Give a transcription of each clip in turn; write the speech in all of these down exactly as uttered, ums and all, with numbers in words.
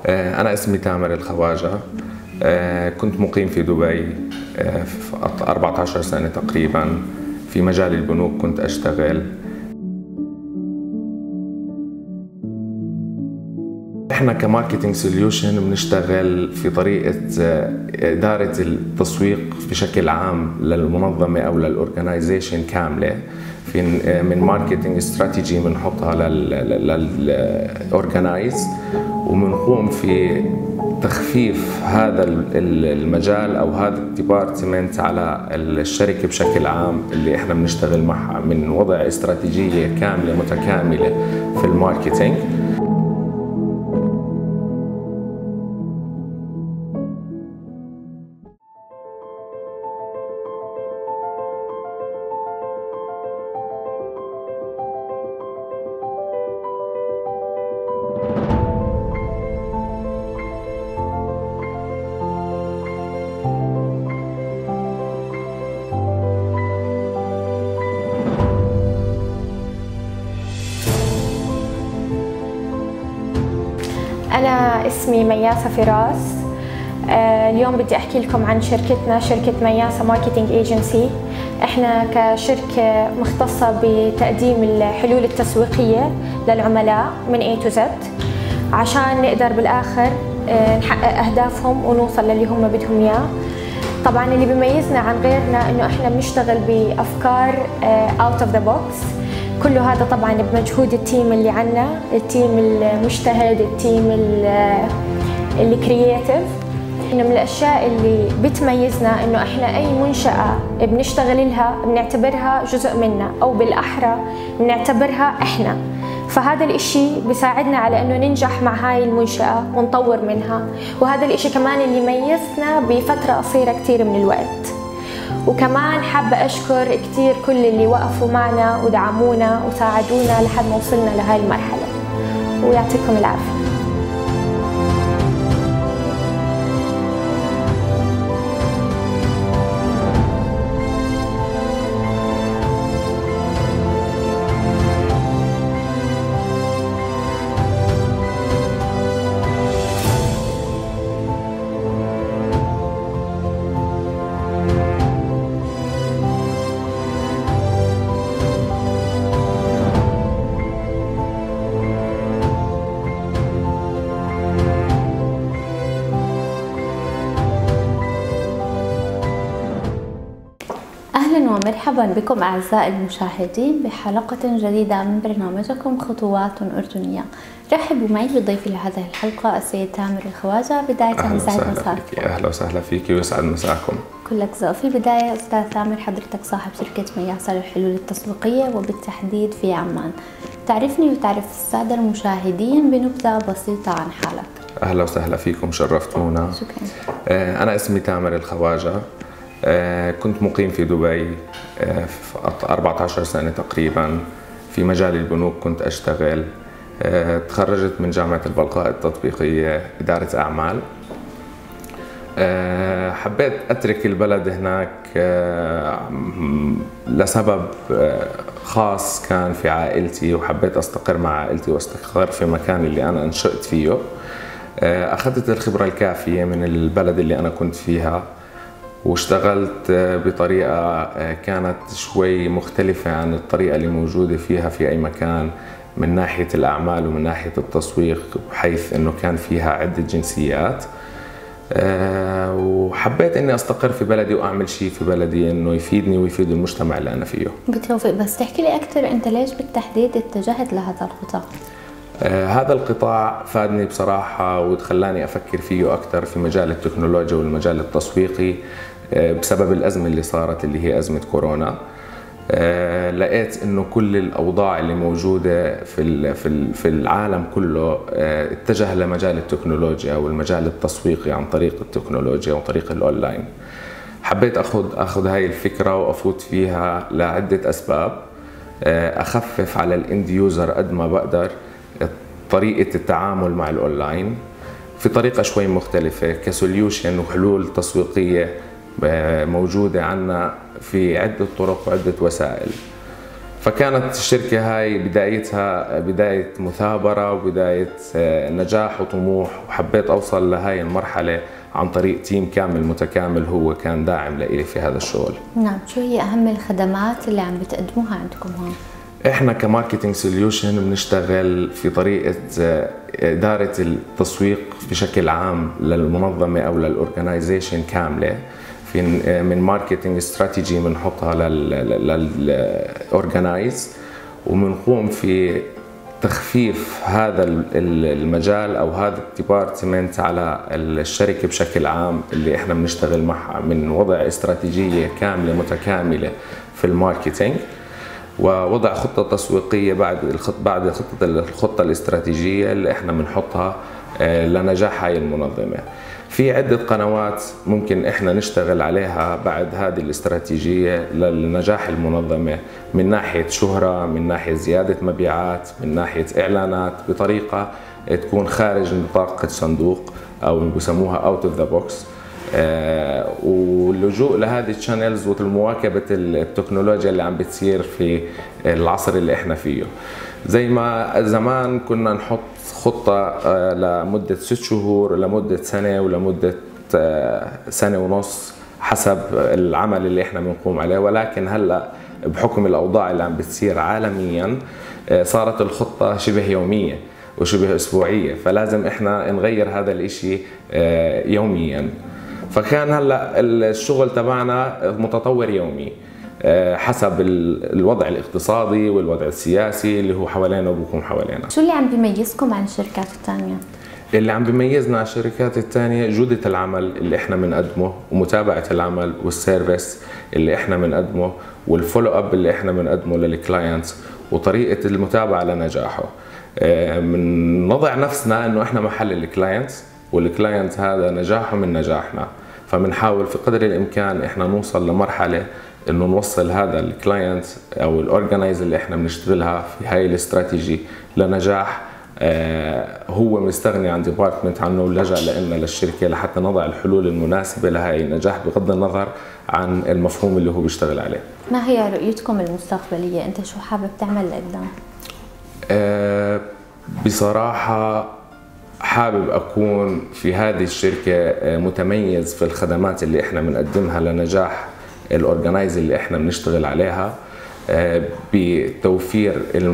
أنا اسمي تامر الخواجة. كنت مقيم في دبي في أربعة عشر سنة تقريبا. في مجال البنوك كنت أشتغل. احنا كماركتينج سوليوشن بنشتغل في طريقة إدارة التسويق بشكل عام للمنظمة أو للأورجنايزيشن كاملة. في من ماركتينج استراتيجي بنحطها للأورجنايز، وبنقوم في تخفيف هذا المجال أو هذا الديبارتمنت على الشركة بشكل عام اللي احنا بنشتغل معها، من وضع استراتيجية كاملة متكاملة في الماركتينج. أنا اسمي مياسة فراس. اليوم بدي أحكي لكم عن شركتنا، شركة مياسة ماركتينج ايجنسي. إحنا كشركة مختصة بتقديم الحلول التسويقية للعملاء من A to Z عشان نقدر بالآخر نحقق أهدافهم ونوصل للي هم بدهم إياه. طبعاً اللي بيميزنا عن غيرنا إنه إحنا بنشتغل بأفكار out of the box. كل هذا طبعاً بمجهود التيم اللي عنا، التيم المجتهد، التيم اللي كرياتيف. إنه من الأشياء اللي بتميزنا إنه إحنا أي منشأة بنشتغل لها بنعتبرها جزء منا، أو بالأحرى بنعتبرها إحنا. فهذا الإشي بيساعدنا على إنه ننجح مع هاي المنشأة ونطور منها، وهذا الإشي كمان اللي ميزنا بفترة قصيرة كتير من الوقت. وكمان حابة أشكر كتير كل اللي وقفوا معنا ودعمونا وساعدونا لحد ما وصلنا لهاي المرحلة، ويعطيكم العافية. أهلا ومرحبا بكم أعزائي المشاهدين بحلقة جديدة من برنامجكم خطوات أردنية. رحبوا معي بضيفي لهذه الحلقة السيد تامر الخواجة. بداية يسعد مساكم. أهلا وسهلا فيك ويسعد مساكم. كلك ذوق. في البداية أستاذ تامر، حضرتك صاحب شركة مياسة للحلول التسويقية وبالتحديد في عمان. تعرفني وتعرف السادة المشاهدين بنبذة بسيطة عن حالك. أهلا وسهلا فيكم، شرفتونا. شكرا. أنا اسمي تامر الخواجة. كنت مقيم في دبي في أربعة عشر سنة تقريبا. في مجال البنوك كنت أشتغل. تخرجت من جامعة البلقاء التطبيقية إدارة أعمال. حبيت أترك البلد هناك لسبب خاص كان في عائلتي، وحبيت أستقر مع عائلتي واستقر في مكان اللي أنا انشأت فيه. أخذت الخبرة الكافية من البلد اللي أنا كنت فيها، واشتغلت بطريقة كانت شوي مختلفة عن الطريقة اللي موجودة فيها في أي مكان من ناحية الأعمال ومن ناحية التسويق، بحيث أنه كان فيها عدة جنسيات. وحبيت أني أستقر في بلدي وأعمل شيء في بلدي أنه يفيدني ويفيد المجتمع اللي أنا فيه. بالتوفيق. بس تحكي لي أكثر، أنت ليش بالتحديد اتجهت لهذا القطاع؟ آه هذا القطاع فادني بصراحة وخلاني أفكر فيه أكثر في مجال التكنولوجيا والمجال التسويقي آه بسبب الأزمة اللي صارت اللي هي أزمة كورونا. آه لقيت إنه كل الأوضاع اللي موجودة في في في العالم كله آه اتجه لمجال التكنولوجيا والمجال التسويقي عن طريق التكنولوجيا وطريق الأونلاين. حبيت أخذ أخذ هاي الفكرة وأفوت فيها لعدة أسباب. آه أخفف على الإند يوزر قد ما بقدر طريقة التعامل مع الأونلاين في طريقة شوي مختلفة كسوليوشن وحلول تسويقية موجودة عنا في عدة طرق وعدة وسائل. فكانت الشركة هاي بدايتها بداية مثابرة وبداية نجاح وطموح، وحبيت أوصل لهاي المرحلة عن طريق تيم كامل متكامل هو كان داعم لإلي في هذا الشغل. نعم، شو هي أهم الخدمات اللي عم بتقدموها عندكم هون؟ احنا كماركتينج سوليوشن بنشتغل في طريقة إدارة التسويق بشكل عام للمنظمة أو للأورجنايزيشن كاملة. في من ماركتينج استراتيجي بنحطها للأورجنايز، وبنقوم في تخفيف هذا المجال أو هذا الديبارتمنت على الشركة بشكل عام اللي احنا بنشتغل معها، من وضع استراتيجية كاملة متكاملة في الماركتينج، ووضع خطة تسويقية بعد الخط بعد خطة الخطة الاستراتيجية اللي احنا بنحطها لنجاح هاي المنظمة. في عدة قنوات ممكن احنا نشتغل عليها بعد هذه الاستراتيجية لنجاح المنظمة، من ناحية شهرة، من ناحية زيادة مبيعات، من ناحية اعلانات، بطريقة تكون خارج نطاق الصندوق او بسموها اوت اوف ذا بوكس. واللجوء لهذه الشانلز ومواكبة التكنولوجيا اللي عم بتصير في العصر اللي احنا فيه. زي ما زمان كنا نحط خطة لمدة ست شهور لمدة سنة ولمدة سنة ونص حسب العمل اللي احنا بنقوم عليه، ولكن هلأ بحكم الأوضاع اللي عم بتصير عالميا صارت الخطة شبه يومية وشبه أسبوعية، فلازم احنا نغير هذا الاشي يوميا. فكان هلأ الشغل تبعنا متطور يومي حسب الوضع الاقتصادي والوضع السياسي اللي هو حوالينا وبكون حوالينا. شو اللي عم بيميزكم عن الشركات الثانية؟ اللي عم بيميزنا عن الشركات الثانية جودة العمل اللي احنا بنقدمه، ومتابعة العمل والسيرفيس اللي احنا بنقدمه، والفولو اب اللي احنا بنقدمه للكلاينتس، وطريقة المتابعة لنجاحه. بنضع نفسنا انه احنا محل الكلاينتس، والكلاينت هذا نجاحه من نجاحنا، فبنحاول في قدر الامكان احنا نوصل لمرحلة انه نوصل هذا الكلاينت او الاورجنايز اللي احنا بنشتغلها في هاي الاستراتيجي لنجاح آه هو مستغني عن ديبارتمنت عنه ولجأ لنا للشركه لحتى نضع الحلول المناسبه لهي النجاح بغض النظر عن المفهوم اللي هو بيشتغل عليه. ما هي رؤيتكم المستقبليه؟ انت شو حابب تعمل لقدام؟ آه بصراحه حابب أكون في هذه الشركة متميز في الخدمات اللي إحنا بنقدمها لنجاح الأورجنايز اللي إحنا بنشتغل عليها، بتوفير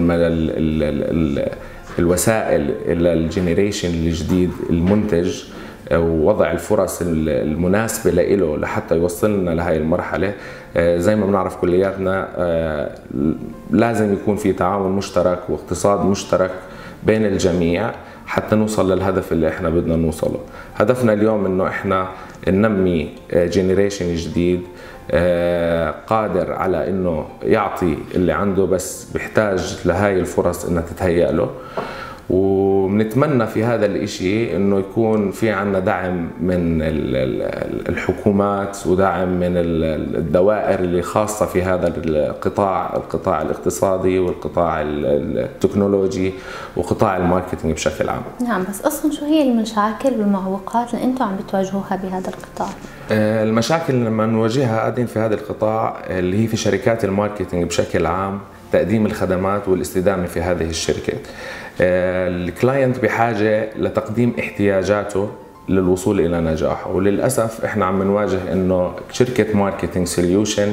الوسائل إلى الجينيريشن الجديد المنتج، ووضع الفرص المناسبة له لحتى يوصلنا لهي المرحلة. زي ما بنعرف كلياتنا لازم يكون في تعاون مشترك واقتصاد مشترك بين الجميع حتى نوصل للهدف اللي احنا بدنا نوصله. هدفنا اليوم انه احنا ننمي جينيريشن جديد قادر على انه يعطي اللي عنده، بس بيحتاج لهاي الفرص انها تتهيأ له. وبنتمنى في هذا الاشي انه يكون في عنا دعم من الحكومات ودعم من الدوائر اللي خاصة في هذا القطاع، القطاع الاقتصادي والقطاع التكنولوجي وقطاع الماركتينج بشكل عام. نعم، بس اصلا شو هي المشاكل والمعوقات اللي انتم عم بتواجهوها بهذا القطاع؟ المشاكل اللي لما نواجهها قاعدين في هذا القطاع اللي هي في شركات الماركتينج بشكل عام، تقديم الخدمات والاستدامة في هذه الشركات. الكلاينت بحاجة لتقديم احتياجاته للوصول إلى نجاحه، وللأسف إحنا عم نواجه إنه شركة ماركتينج سوليوشن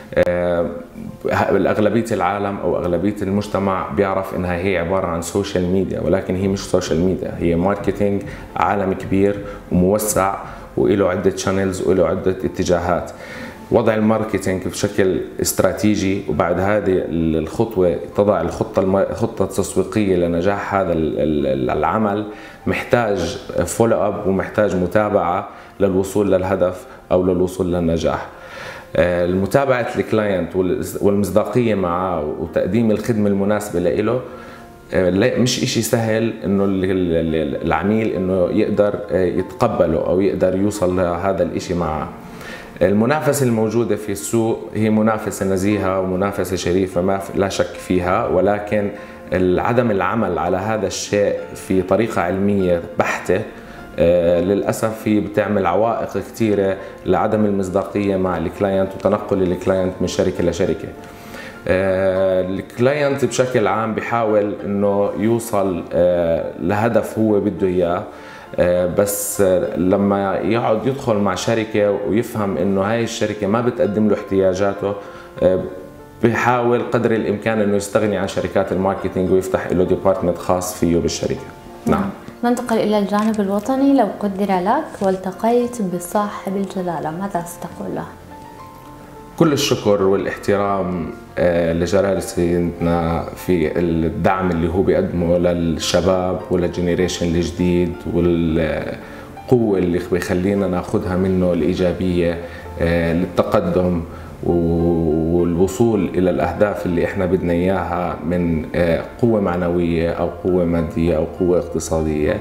أغلبية العالم أو أغلبية المجتمع بيعرف إنها هي عبارة عن سوشيال ميديا، ولكن هي مش سوشيال ميديا، هي ماركتينج عالم كبير وموسع وإله عدة شانلز وإله عدة اتجاهات. وضع الماركتينج بشكل استراتيجي، وبعد هذه الخطوة تضع الخطة الخطة التسويقية لنجاح هذا العمل، محتاج فولو اب ومحتاج متابعة للوصول للهدف أو للوصول للنجاح. المتابعة الكلاينت والمصداقية معه وتقديم الخدمة المناسبة له مش إشي سهل إنه العميل إنه يقدر يتقبله أو يقدر يوصل لهذا الإشي معه. المنافسة الموجودة في السوق هي منافسة نزيهة ومنافسة شريفة ما لا شك فيها، ولكن عدم العمل على هذا الشيء في طريقة علمية بحتة للأسف هي بتعمل عوائق كثيرة لعدم المصداقية مع الكلاينت وتنقل الكلاينت من شركة لشركة. الكلاينت بشكل عام بيحاول انه يوصل لهدف هو بده اياه، بس لما يقعد يدخل مع شركة ويفهم انه هاي الشركة ما بتقدم له احتياجاته، بيحاول قدر الامكان انه يستغني عن شركات الماركتينج ويفتح له ديبارتمنت خاص فيه بالشركة. نعم. ننتقل الى الجانب الوطني. لو قدر لك والتقيت بصاحب الجلالة ماذا ستقول له؟ كل الشكر والاحترام لجلالة سيدنا في الدعم اللي هو بيقدمه للشباب وللجنريشن الجديد، والقوة اللي بيخلينا ناخذها منه الإيجابية للتقدم والوصول إلى الأهداف اللي إحنا بدنا إياها من قوة معنوية أو قوة مادية أو قوة اقتصادية.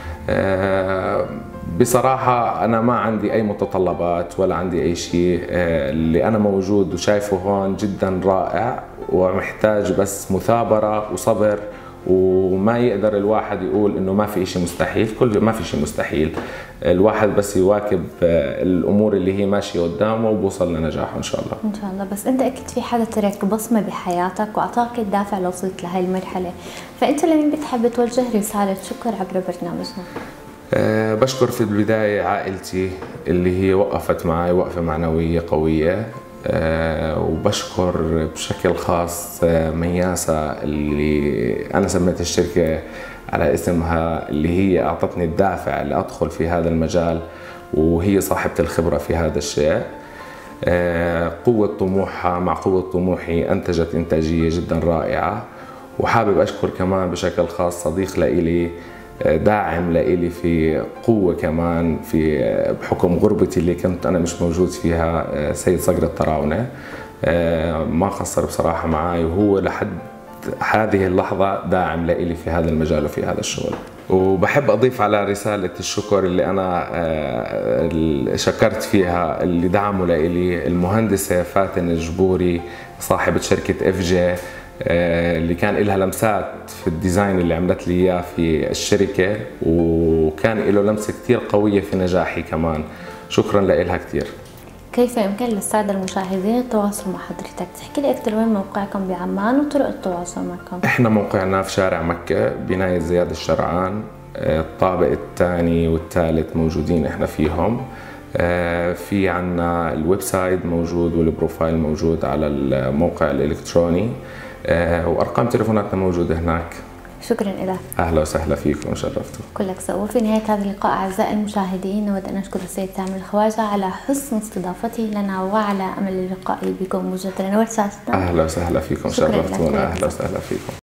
بصراحة أنا ما عندي أي متطلبات ولا عندي أي شيء، اللي أنا موجود وشايفه هون جدا رائع، ومحتاج بس مثابرة وصبر، وما يقدر الواحد يقول إنه ما في شيء مستحيل. كل ما في شيء مستحيل، الواحد بس يواكب الأمور اللي هي ماشية قدامه وبوصل لنجاح إن شاء الله. إن شاء الله. بس أنت أكيد في حدا ترك بصمة بحياتك وأعطاك الدافع لو وصلت لهي المرحلة، فأنت لمين بتحب توجه رسالة شكر عبر برنامجنا؟ أه بشكر في البداية عائلتي اللي هي وقفت معي وقفة معنوية قوية، أه وبشكر بشكل خاص مياسة اللي أنا سميت الشركة على اسمها، اللي هي أعطتني الدافع لأدخل في هذا المجال، وهي صاحبة الخبرة في هذا الشيء. أه قوة طموحها مع قوة طموحي أنتجت إنتاجية جدا رائعة. وحابب أشكر كمان بشكل خاص صديق لإلي، داعم لإلي في قوة كمان في بحكم غربتي اللي كنت أنا مش موجود فيها، سيد صقر الطراونة، ما قصر بصراحة معي، وهو لحد هذه اللحظة داعم لإلي في هذا المجال وفي هذا الشغل. وبحب أضيف على رسالة الشكر اللي أنا شكرت فيها اللي دعموا لإلي المهندسة فاتن الجبوري صاحبة شركة اف جي، اللي كان لها لمسات في الديزاين اللي عملت لي اياه في الشركه، وكان له لمسه كثير قويه في نجاحي كمان. شكرا لها كثير. كيف يمكن للساده المشاهدين التواصل مع حضرتك؟ تحكي لي اكثر وين موقعكم بعمان وطرق التواصل معكم؟ احنا موقعنا في شارع مكه بنايه زياد الشرعان، الطابق الثاني والثالث موجودين احنا فيهم. في عنا الويب سايت موجود والبروفايل موجود على الموقع الالكتروني، وارقام تليفوناتنا موجوده هناك. شكرا لك. اهلا وسهلا فيكم وشرفتوا. كلك ذوق. وفي نهايه هذا اللقاء اعزائي المشاهدين نود ان نشكر السيد تامر الخواجه على حسن استضافته لنا وعلى امل اللقاء بكم مجددا. اهلا وسهلا فيكم، شرفتونا. اهلا وسهلا فيكم.